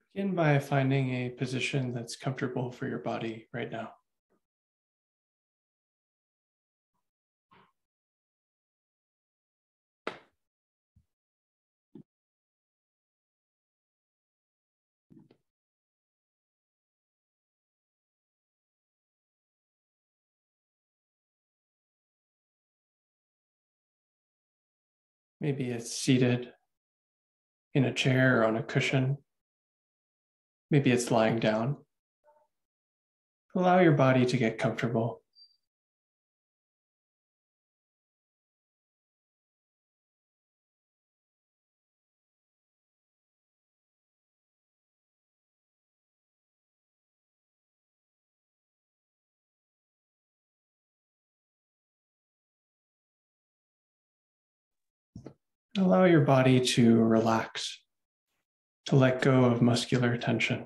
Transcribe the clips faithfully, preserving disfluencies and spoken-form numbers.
Begin by finding a position that's comfortable for your body right now. Maybe it's seated in a chair or on a cushion. Maybe it's lying down. Allow your body to get comfortable. Allow your body to relax, to let go of muscular tension.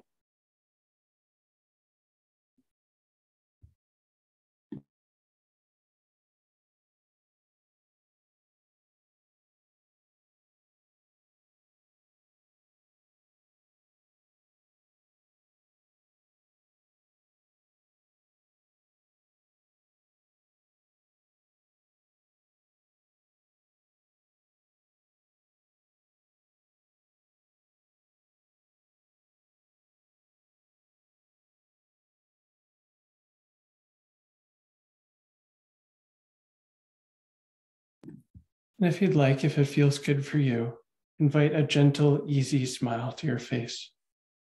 And if you'd like, if it feels good for you, invite a gentle, easy smile to your face.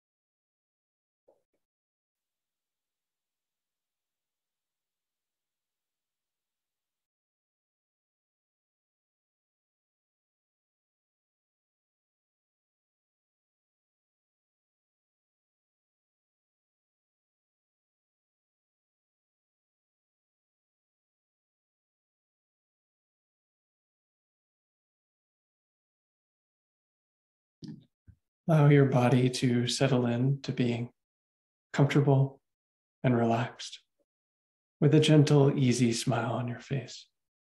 Allow your body to settle in to being comfortable and relaxed with a gentle, easy smile on your face.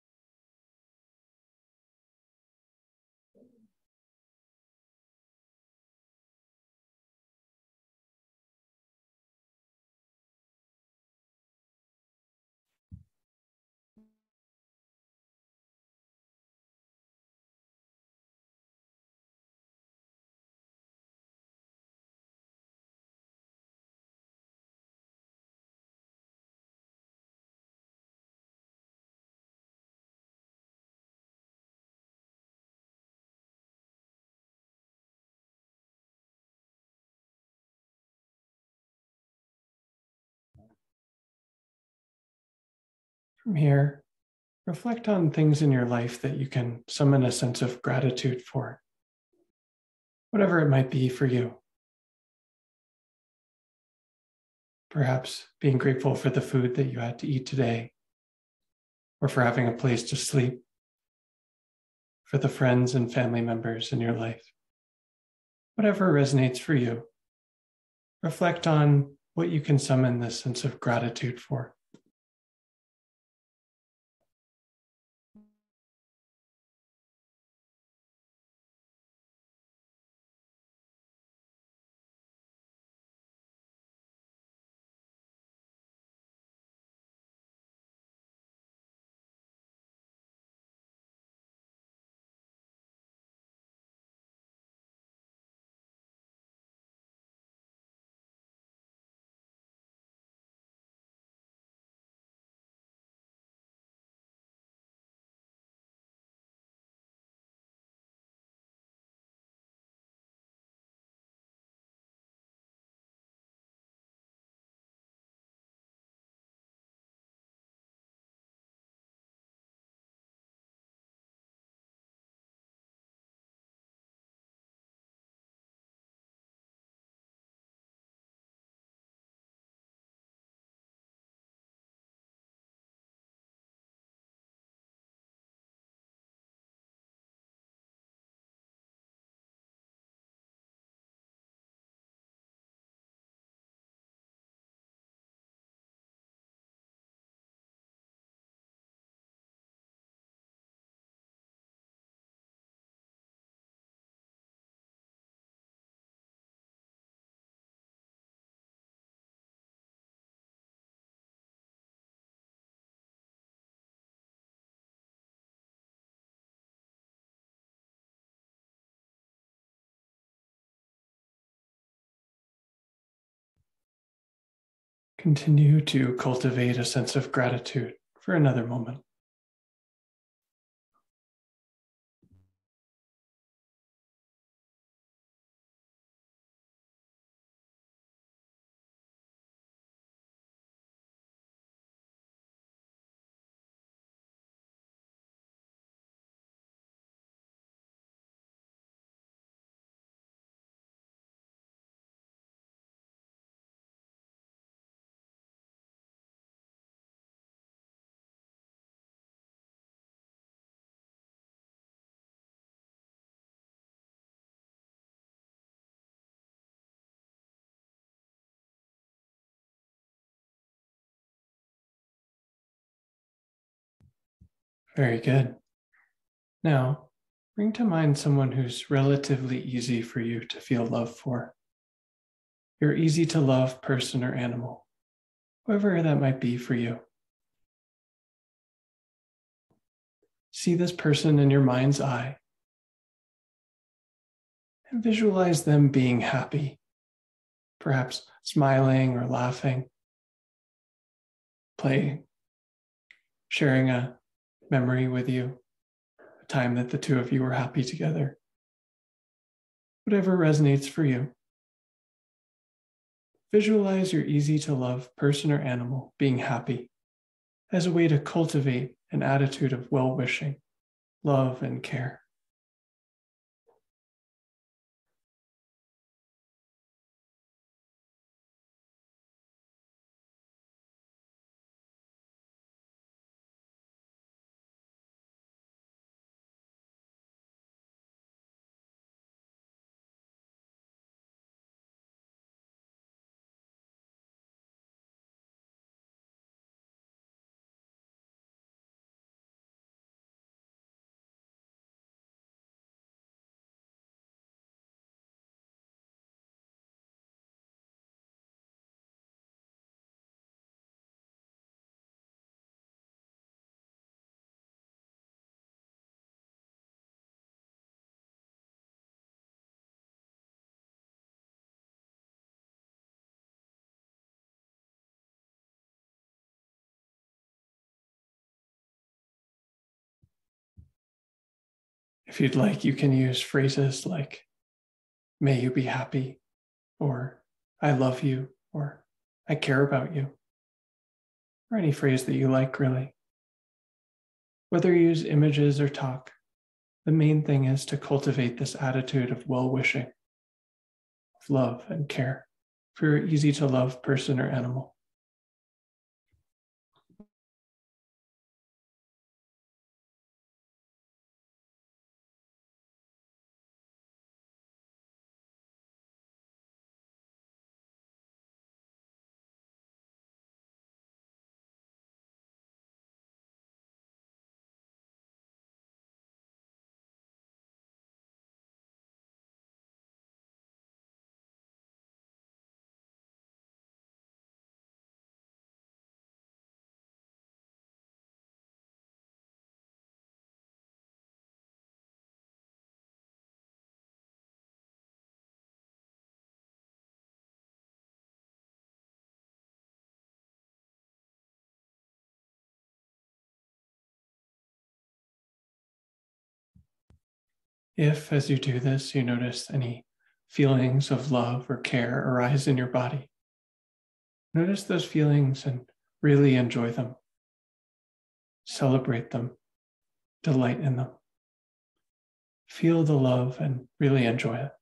From here, reflect on things in your life that you can summon a sense of gratitude for, whatever it might be for you. Perhaps being grateful for the food that you had to eat today, or for having a place to sleep, for the friends and family members in your life. Whatever resonates for you, reflect on what you can summon this sense of gratitude for. Continue to cultivate a sense of gratitude for another moment. Very good. Now, bring to mind someone who's relatively easy for you to feel love for. Your easy to love person or animal, whoever that might be for you. See this person in your mind's eye and visualize them being happy, perhaps smiling or laughing, playing, sharing a memory with you, a time that the two of you were happy together. Whatever resonates for you. Visualize your easy to love person or animal being happy as a way to cultivate an attitude of well-wishing, love, and care. If you'd like, you can use phrases like, may you be happy, or I love you, or I care about you, or any phrase that you like, really. Whether you use images or talk, the main thing is to cultivate this attitude of well-wishing, of love and care for your easy to love person or animal. If, as you do this, you notice any feelings of love or care arise in your body, notice those feelings and really enjoy them. Celebrate them, delight in them. Feel the love and really enjoy it.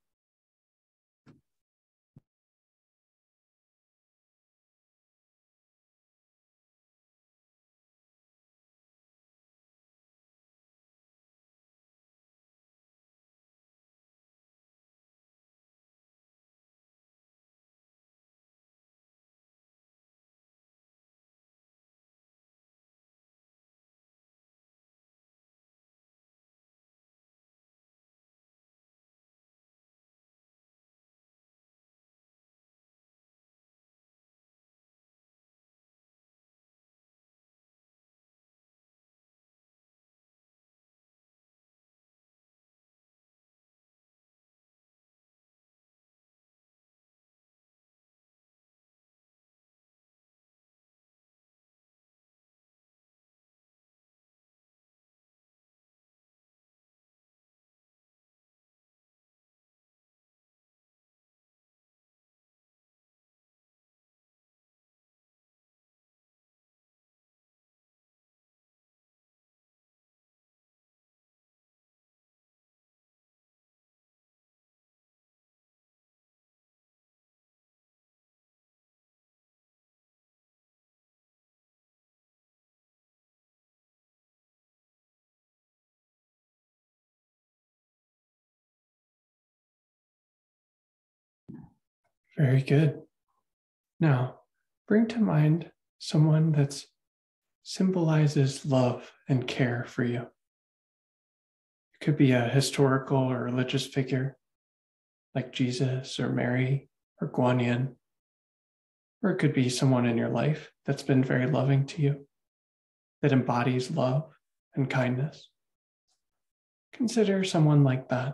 Very good. Now, bring to mind someone that symbolizes love and care for you. It could be a historical or religious figure like Jesus or Mary or Guan Yin, or it could be someone in your life that's been very loving to you, that embodies love and kindness. Consider someone like that.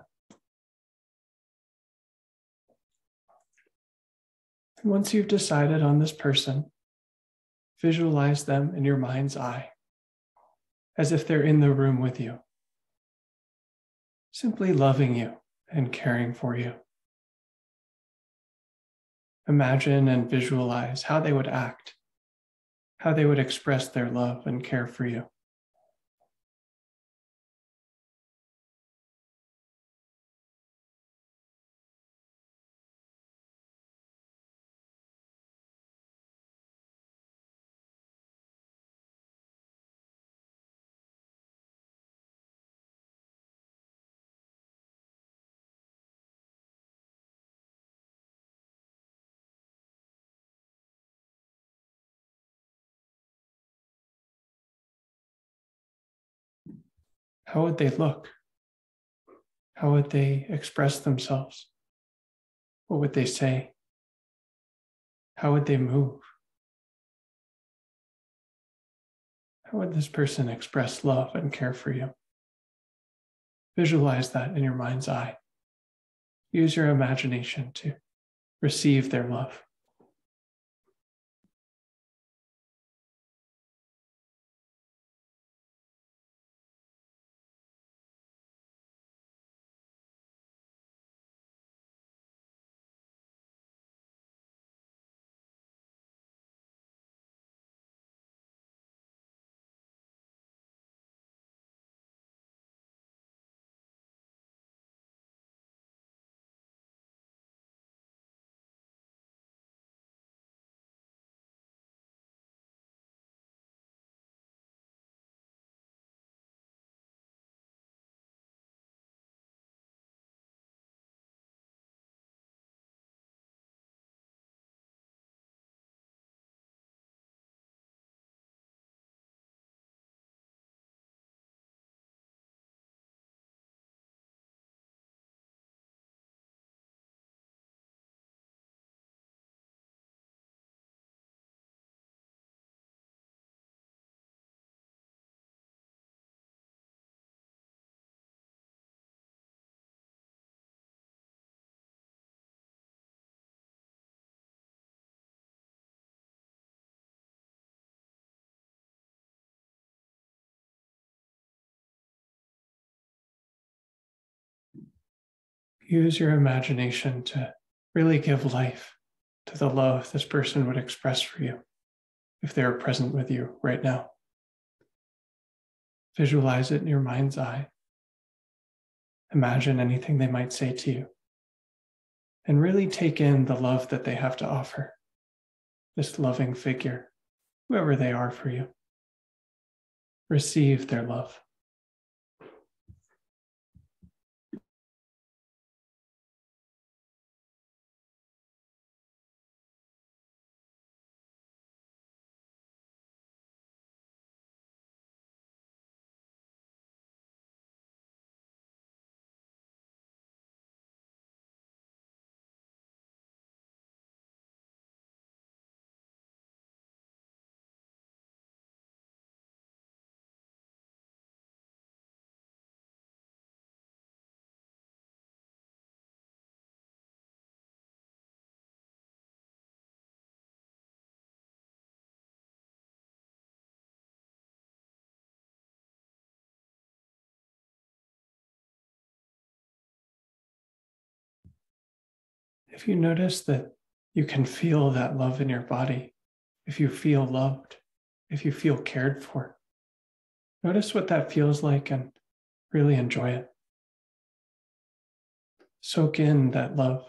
And once you've decided on this person, visualize them in your mind's eye, as if they're in the room with you, simply loving you and caring for you. Imagine and visualize how they would act, how they would express their love and care for you. How would they look? How would they express themselves? What would they say? How would they move? How would this person express love and care for you? Visualize that in your mind's eye. Use your imagination to receive their love. Use your imagination to really give life to the love this person would express for you if they were present with you right now. Visualize it in your mind's eye. Imagine anything they might say to you. And really take in the love that they have to offer, this loving figure, whoever they are for you. Receive their love. If you notice that you can feel that love in your body, if you feel loved, if you feel cared for, notice what that feels like and really enjoy it. Soak in that love.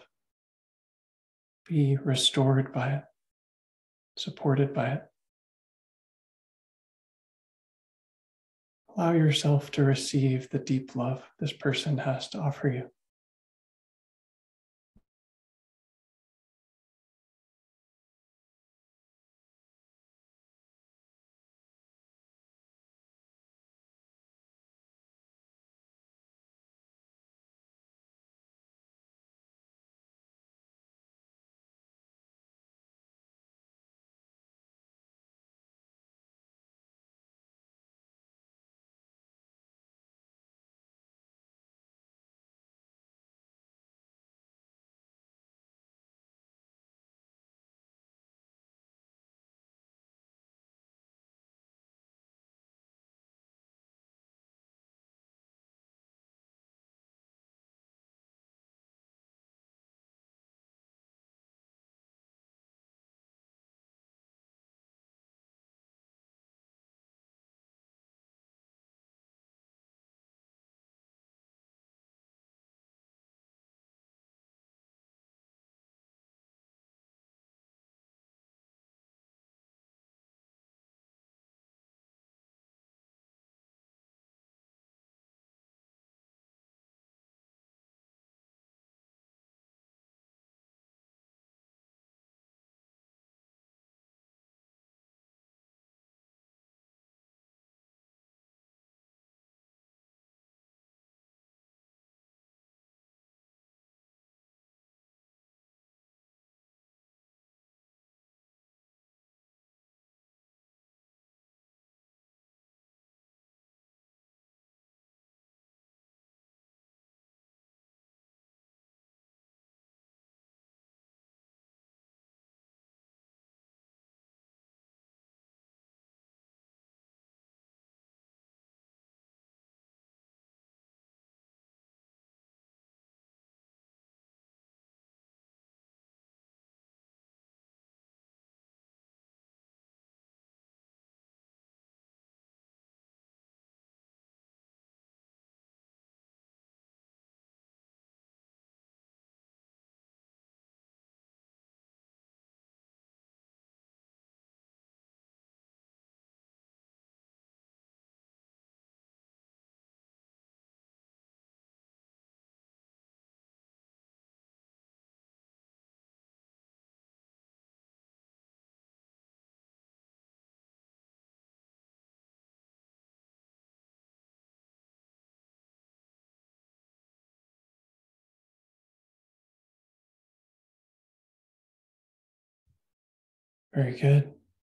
Be restored by it, supported by it. Allow yourself to receive the deep love this person has to offer you. Very good.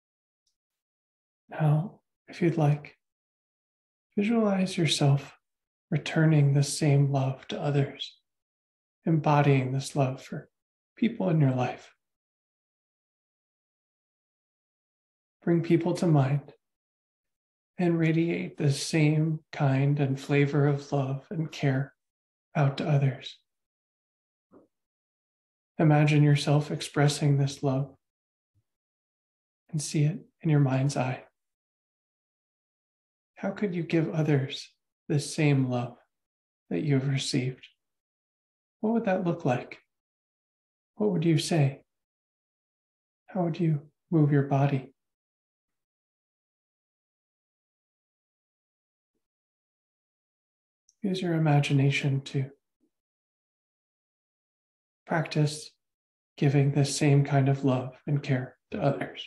Now, if you'd like, visualize yourself returning the same love to others, embodying this love for people in your life. Bring people to mind and radiate the same kind and flavor of love and care out to others. Imagine yourself expressing this love and see it in your mind's eye. How could you give others this same love that you have received? What would that look like? What would you say? How would you move your body? Use your imagination to practice giving this same kind of love and care to others.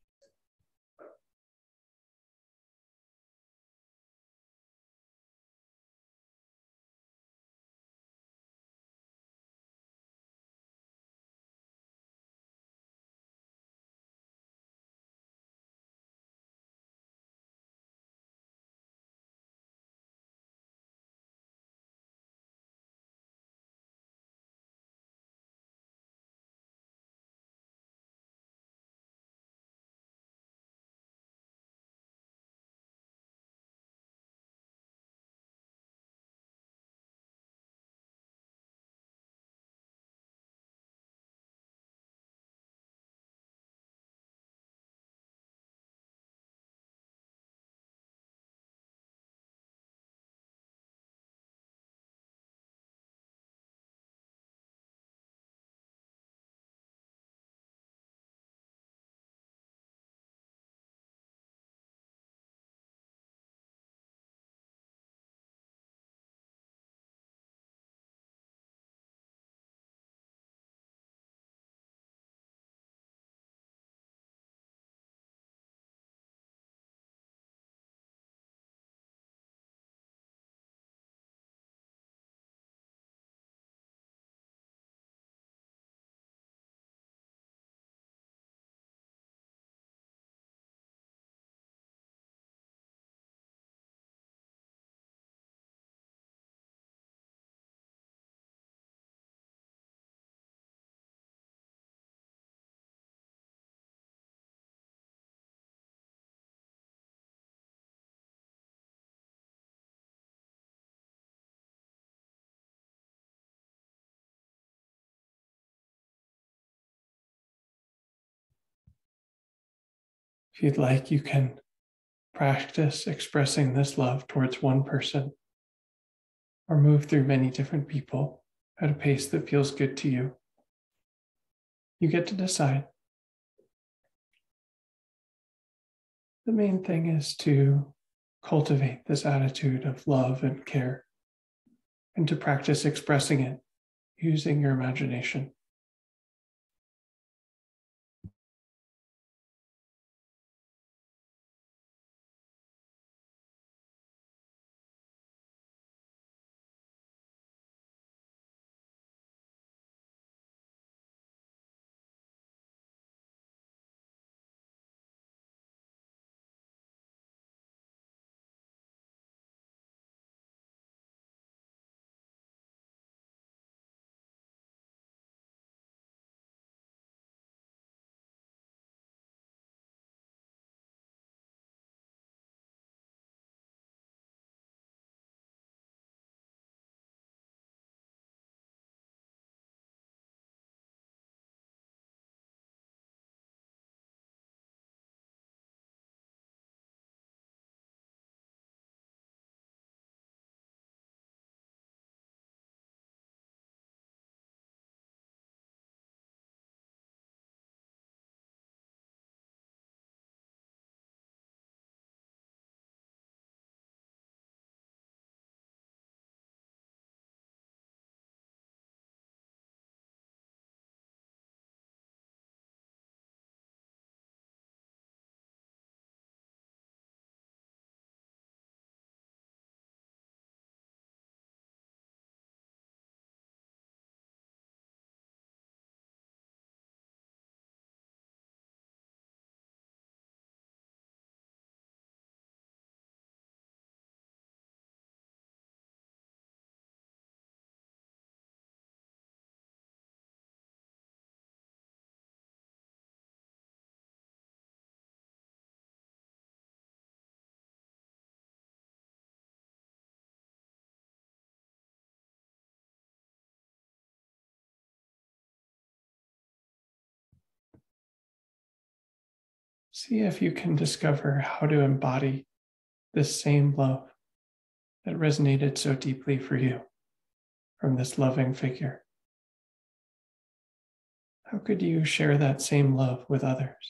If you'd like, you can practice expressing this love towards one person or move through many different people at a pace that feels good to you. You get to decide. The main thing is to cultivate this attitude of love and care and to practice expressing it using your imagination. See if you can discover how to embody this same love that resonated so deeply for you from this loving figure. How could you share that same love with others?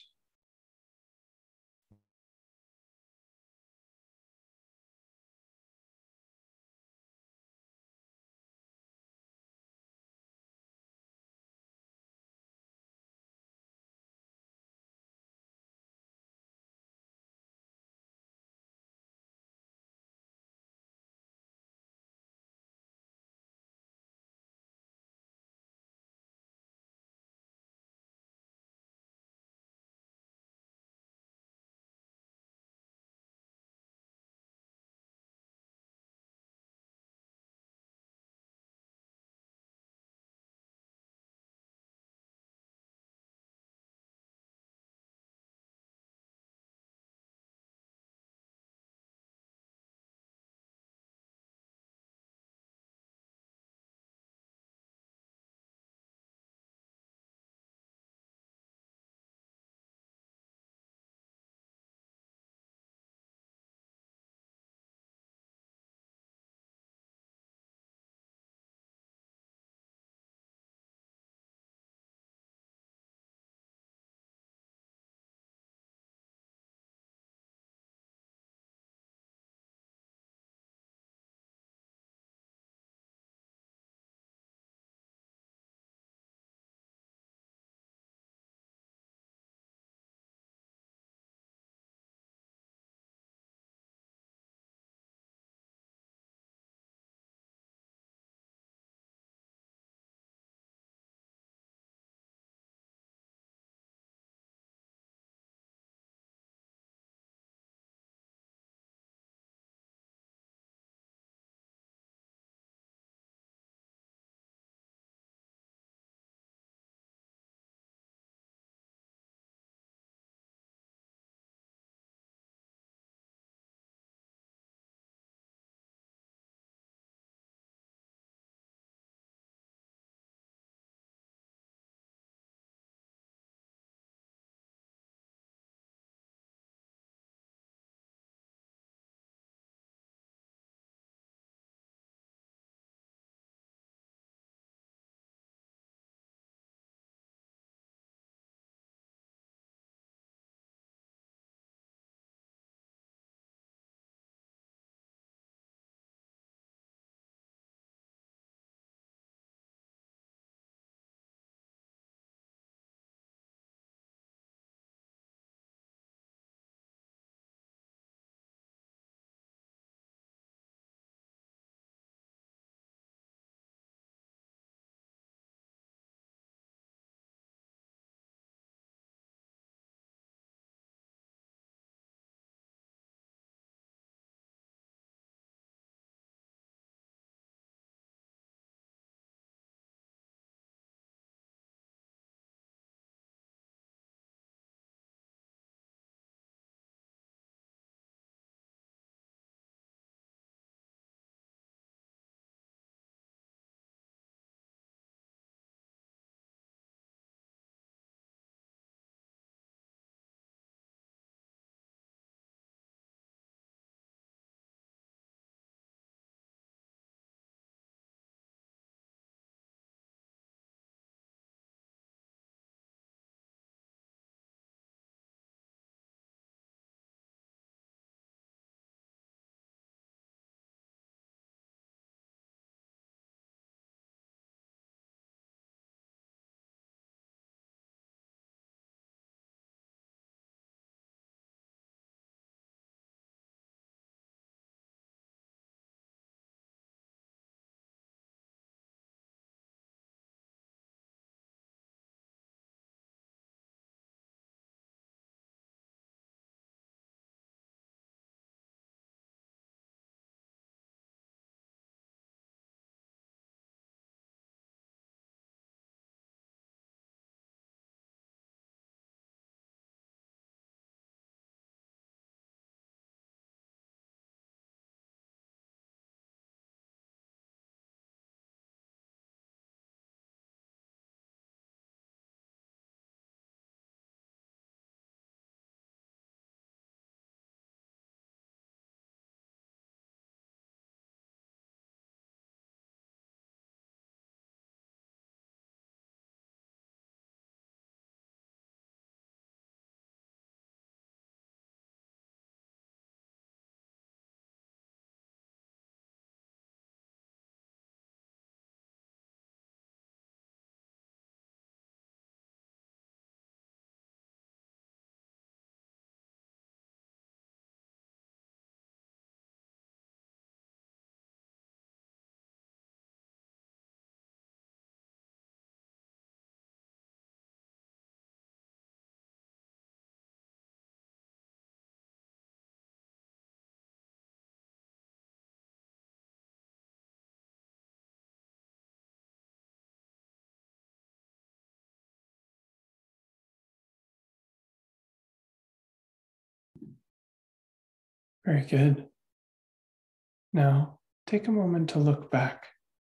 Very good. Now, take a moment to look back.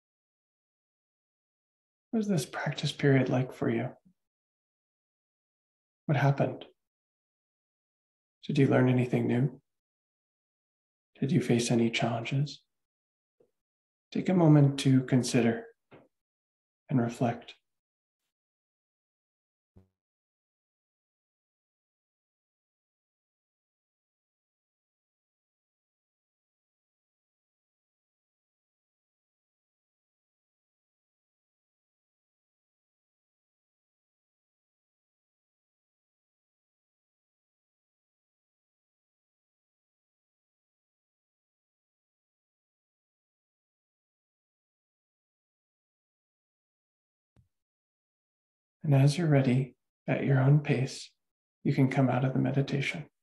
What was this practice period like for you? What happened? Did you learn anything new? Did you face any challenges? Take a moment to consider and reflect. And as you're ready, at your own pace, you can come out of the meditation.